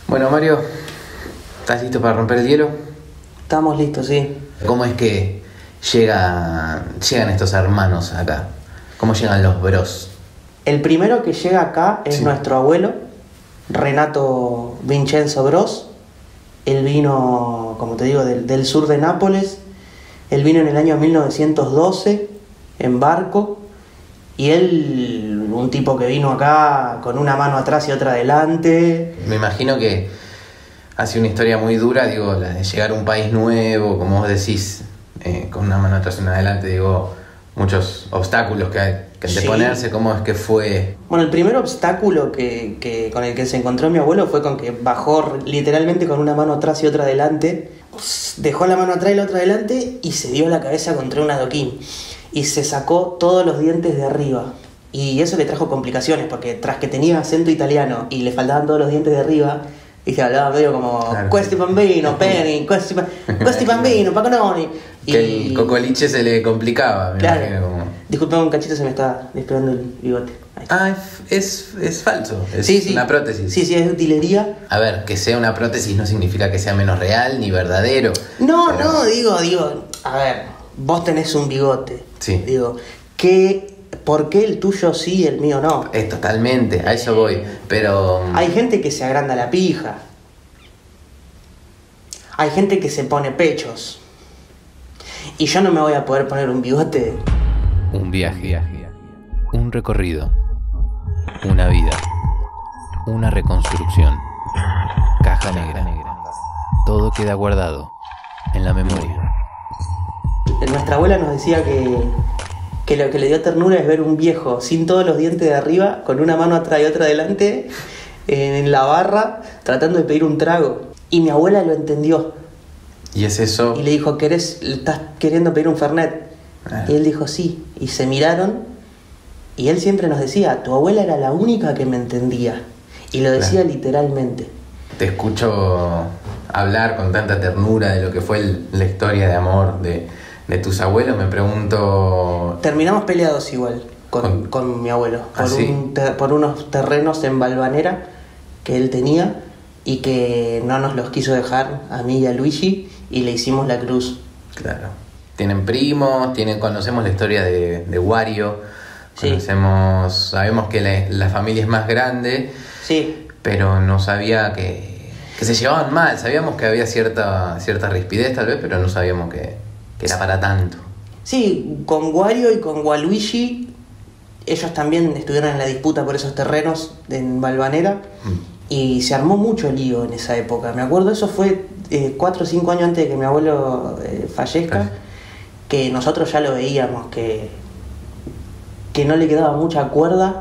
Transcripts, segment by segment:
Bueno, Mario, ¿estás listo para romper el hielo? Estamos listos, sí. ¿Cómo es que llegan estos hermanos acá? ¿Cómo llegan los bros? El primero que llega acá es Sí. nuestro abuelo, Renato Vincenzo Bros. Él vino, como te digo, del sur de Nápoles. Él vino en el año 1912 en barco. Y él, un tipo que vino acá con una mano atrás y otra adelante. Me imagino que ha sido una historia muy dura, digo, la de llegar a un país nuevo, como vos decís, con una mano atrás y una adelante, digo, muchos obstáculos que hay que anteponerse. Sí. ¿Cómo es que fue? Bueno, el primer obstáculo que con el que se encontró mi abuelo fue con que bajó literalmente con una mano atrás y otra adelante. Dejó la mano atrás y la otra adelante y se dio la cabeza contra un adoquín. Y se sacó todos los dientes de arriba. Y eso le trajo complicaciones, porque tras que tenía acento italiano y le faltaban todos los dientes de arriba, y se hablaba medio como Claro. Questi bambino, Penny, Questi bambino, Pacononi. Que el cocoliche se le complicaba, me Claro. imagino como... Disculpame un cachito, se me está despegando el bigote. Ahí está. Ah, es falso, es Sí. una prótesis. Sí, es utilería. A ver, que sea una prótesis no significa que sea menos real ni verdadero. No, Pero- no, digo, a ver, vos tenés un bigote. Sí. Digo, ¿por qué el tuyo sí y el mío no? Es totalmente, a eso voy, pero... Hay gente que se agranda la pija. Hay gente que se pone pechos. Y yo no me voy a poder poner un bigote. Un viaje, un recorrido, una vida, una reconstrucción, caja negra. Todo queda guardado en la memoria. Nuestra abuela nos decía que lo que le dio ternura es ver un viejo sin todos los dientes de arriba, con una mano atrás y otra adelante, en la barra, tratando de pedir un trago. Y mi abuela lo entendió. Y es eso... Y le dijo, ¿estás queriendo pedir un Fernet? Y él dijo, sí. Y se miraron. Y él siempre nos decía, tu abuela era la única que me entendía. Y lo decía Claro. literalmente. Te escucho hablar con tanta ternura de lo que fue la historia de amor de tus abuelos. Me pregunto... Terminamos peleados igual ¿Con- con mi abuelo. ¿Ah, sí? Por unos terrenos en Valvanera que él tenía y que no nos los quiso dejar a mí y a Luigi y le hicimos la cruz. Claro. Tienen primos, conocemos la historia de Wario. Sí. Sabemos que la familia es más grande, Sí, pero no sabía que se llevaban mal. Sabíamos que había cierta rispidez tal vez, pero no sabíamos que era para tanto. sí, con Wario y con Waluigi, ellos también estuvieron en la disputa por esos terrenos en Valvanera y se armó mucho lío en esa época. Me acuerdo, eso fue 4 o 5 años antes de que mi abuelo fallezca, que nosotros ya lo veíamos que no le quedaba mucha cuerda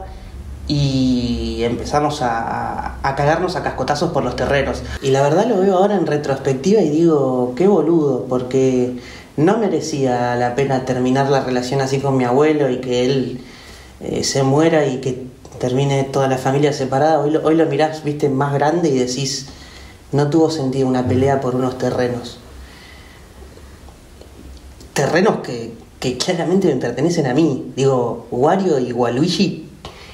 y empezamos a cagarnos a cascotazos por los terrenos. Y la verdad lo veo ahora en retrospectiva y digo, qué boludo, porque no merecía la pena terminar la relación así con mi abuelo y que él se muera y que termine toda la familia separada. Hoy lo mirás, viste, más grande y decís, no tuvo sentido una pelea por unos terrenos. Terrenos que claramente me pertenecen a mí. Digo, Wario y Waluigi,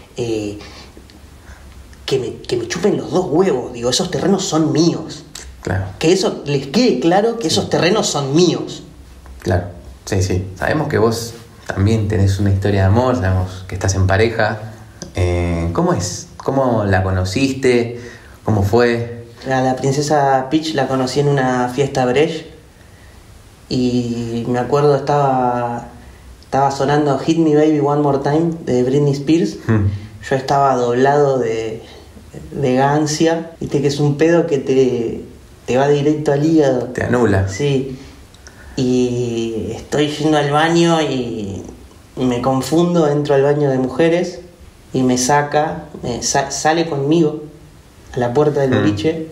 que me chupen los dos huevos. Digo, esos terrenos son míos. Claro, Que eso les quede claro que esos terrenos son míos. claro. Sí. Sabemos que vos también tenés una historia de amor, sabemos que estás en pareja. ¿Cómo es? ¿Cómo la conociste? ¿Cómo fue? A la princesa Peach la conocí en una fiesta Brecht. Y me acuerdo estaba sonando Hit Me Baby One More Time de Britney Spears. Yo estaba doblado de gancia, viste que es un pedo que te va directo al hígado. Te anula. Sí. Y estoy yendo al baño y me confundo, entro al baño de mujeres y me saca, sale conmigo a la puerta del boliche.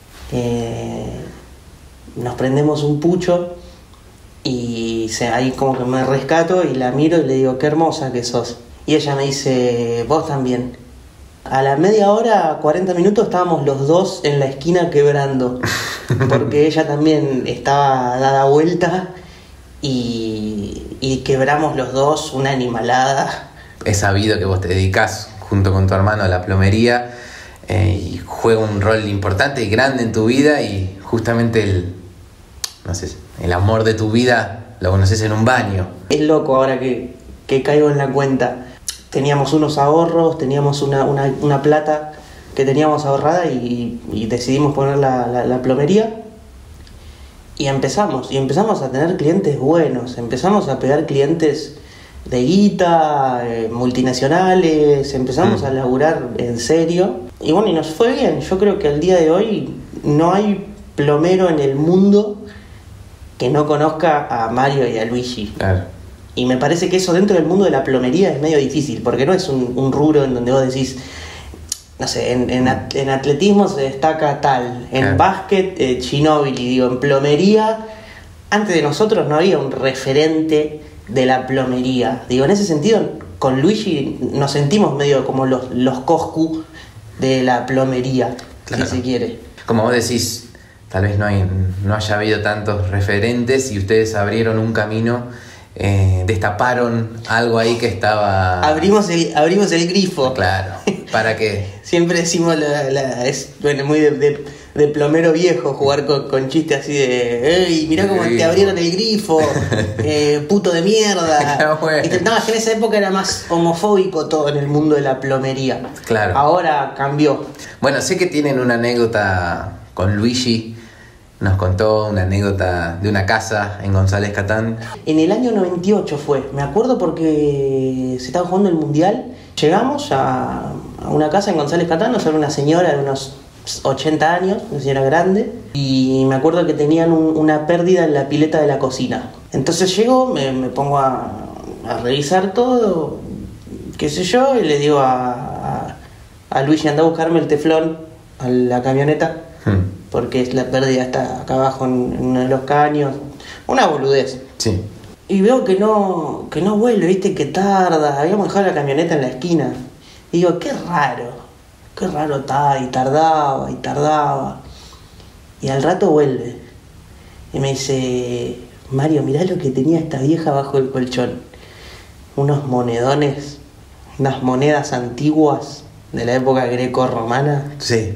Nos prendemos un pucho y ahí como que me rescato y la miro y le digo, qué hermosa que sos. Y ella me dice, vos también. A la media hora, 40 minutos, estábamos los dos en la esquina quebrando. Porque ella también estaba dada vuelta y quebramos los dos una animalada. He sabido que vos te dedicás junto con tu hermano a la plomería. y juega un rol importante y grande en tu vida, y justamente no sé, el amor de tu vida lo conoces en un baño. Es loco ahora que caigo en la cuenta. Teníamos unos ahorros, teníamos una plata que teníamos ahorrada y decidimos poner la plomería. Y empezamos a tener clientes buenos, empezamos a pegar clientes de guita, multinacionales, empezamos a laburar en serio. Y bueno, y nos fue bien. Yo creo que al día de hoy no hay plomero en el mundo que no conozca a Mario y a Luigi. Claro. Y me parece que eso dentro del mundo de la plomería es medio difícil, porque no es un rubro en donde vos decís, no sé, en atletismo se destaca tal, en básquet Ginóbili, digo, en plomería, antes de nosotros no había un referente de la plomería. Digo, en ese sentido, con Luigi nos sentimos medio como los Coscu de la plomería, claro, si se quiere. Como vos decís, tal vez no haya habido tantos referentes y ustedes abrieron un camino, destaparon algo ahí que estaba... Abrimos el grifo. Claro, ¿para qué? Siempre decimos, es bueno, muy de plomero viejo jugar con chistes así de ¡ey, mirá cómo te abrieron el grifo! ¡Puto de mierda! Bueno. No, es que en esa época era más homofóbico todo en el mundo de la plomería. Claro. Ahora cambió. Bueno, sé que tienen una anécdota con Luigi. Nos contó una anécdota de una casa en González Catán. En el año 98 fue, me acuerdo porque se estaba jugando el Mundial. Llegamos a una casa en González Catán, nos era una señora de unos 80 años, una señora grande, y me acuerdo que tenían una pérdida en la pileta de la cocina. Entonces llego, me pongo a revisar todo, qué sé yo, y le digo a Luigi, anda a buscarme el teflón a la camioneta. Porque la pérdida está acá abajo en uno de los caños. Una boludez. Sí. Y veo que no vuelve, viste, que tarda. Habíamos dejado la camioneta en la esquina. Y digo, qué raro está. Y tardaba. Y al rato vuelve. Y me dice, Mario, mirá lo que tenía esta vieja bajo el colchón. Unos monedones, unas monedas antiguas de la época greco-romana. Sí.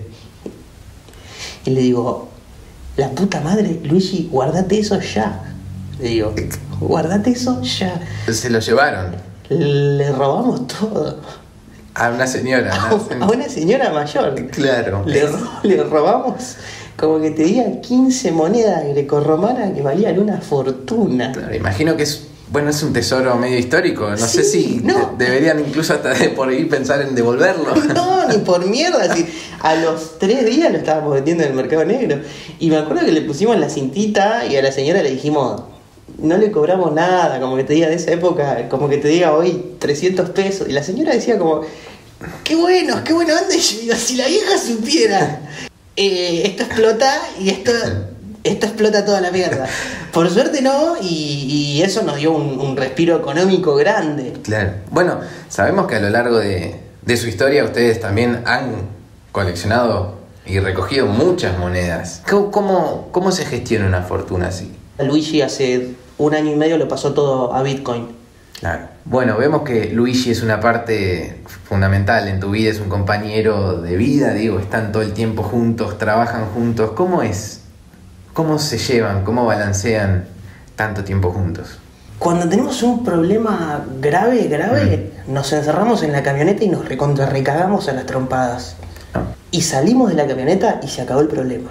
Y le digo, la puta madre, Luigi, guardate eso ya. Le digo, guardate eso ya. Se lo llevaron. Le robamos todo. A una señora. A una señora mayor. Claro. Le robamos, como que te diga, 15 monedas grecorromanas que valían una fortuna. Claro, imagino que es un tesoro medio histórico. No sé si deberían incluso hasta por ahí pensar en devolverlo. No, ni por mierda. Así, a los 3 días lo estábamos vendiendo en el mercado negro. Y me acuerdo que le pusimos la cintita y a la señora le dijimos, no le cobramos nada, como que te diga de esa época, como que te diga hoy 300 pesos. Y la señora decía como, qué bueno onda. Y yo digo, si la vieja supiera, esto explota y esto explota toda la mierda. Por suerte no, y eso nos dio un respiro económico grande. Claro. Bueno, sabemos que a lo largo de su historia ustedes también han coleccionado y recogido muchas monedas. ¿Cómo se gestiona una fortuna así? Luigi hace 1 año y medio lo pasó todo a Bitcoin. Claro. Bueno, vemos que Luigi es una parte fundamental en tu vida, es un compañero de vida, digo, están todo el tiempo juntos, trabajan juntos. ¿Cómo es? ¿Cómo se llevan? ¿Cómo balancean tanto tiempo juntos? Cuando tenemos un problema grave, nos encerramos en la camioneta y nos recagamos a las trompadas. Y salimos de la camioneta y se acabó el problema.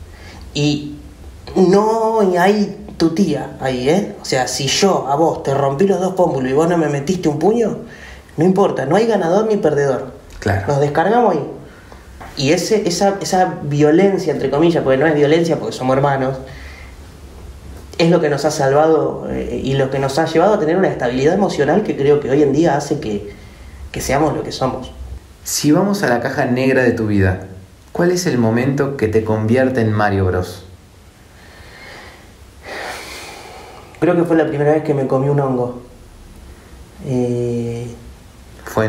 Y no hay tu tía ahí, ¿eh? O sea, si yo a vos te rompí los 2 pómulos y vos no me metiste un puño, no importa, no hay ganador ni perdedor. Claro. Nos descargamos ahí. Y esa violencia, entre comillas, porque no es violencia porque somos hermanos, es lo que nos ha salvado y lo que nos ha llevado a tener una estabilidad emocional que creo que hoy en día hace que seamos lo que somos. Si vamos a la caja negra de tu vida, ¿cuál es el momento que te convierte en Mario Bros? Creo que fue la primera vez que me comí un hongo. Fue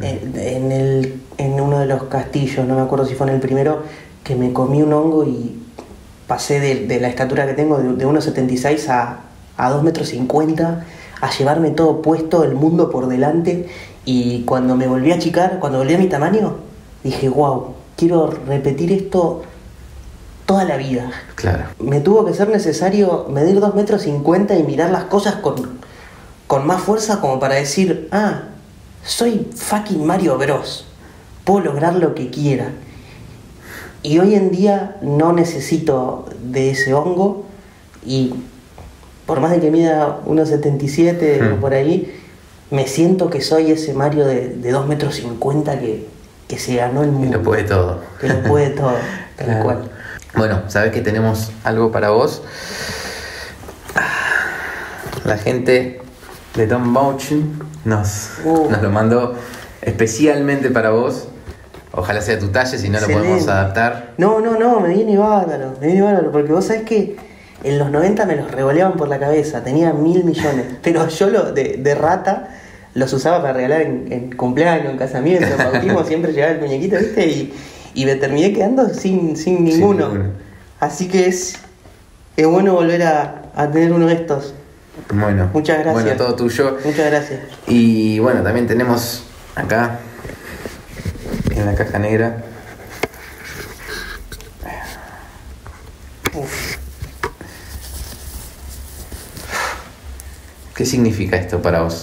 en uno de los castillos, no me acuerdo si fue en el primero, que me comí un hongo y pasé de la estatura que tengo, de 1,76 a 2,50 metros, a llevarme todo puesto, el mundo por delante. Y cuando me volví a achicar, cuando volví a mi tamaño, dije, wow, quiero repetir esto toda la vida. Claro. Me tuvo que ser necesario medir 2,50 metros y mirar las cosas con más fuerza como para decir, soy fucking Mario Bros. Puedo lograr lo que quiera. Y hoy en día no necesito de ese hongo y por más de que mida 1,77 o por ahí, me siento que soy ese Mario de 2,50 metros que se ganó el mundo. Que lo puede todo. Que lo puede todo, tal Claro. cual. Bueno, sabes que tenemos algo para vos. La gente de Tom Motion nos lo mandó especialmente para vos. Ojalá sea tu talla, si no lo Excelente. podemos adaptar. No, me viene bárbaro, porque vos sabés que en los 90 me los revoleaban por la cabeza, tenía 1.000 millones, pero yo de rata los usaba para regalar en cumpleaños, en casamiento, en bautismo, siempre llevaba el muñequito, ¿viste? Y me terminé quedando sin ninguno. Así que es bueno volver a tener uno de estos. Bueno, Muchas gracias. Bueno, todo tuyo. Muchas gracias. Y bueno, también tenemos acá, en la caja negra, ¿qué significa esto para vos?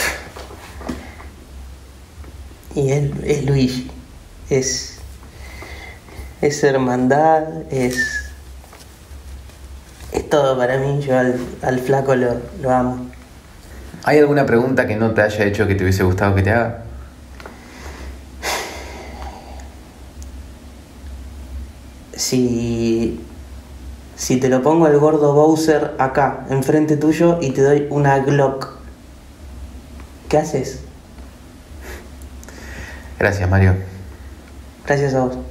Y él es Luigi. Es hermandad, es todo para mí. Yo al flaco lo amo. ¿Hay alguna pregunta que no te haya hecho que te hubiese gustado que te haga? Si te lo pongo al gordo Bowser acá, enfrente tuyo, y te doy una Glock, ¿qué haces? Gracias, Mario. Gracias a vos.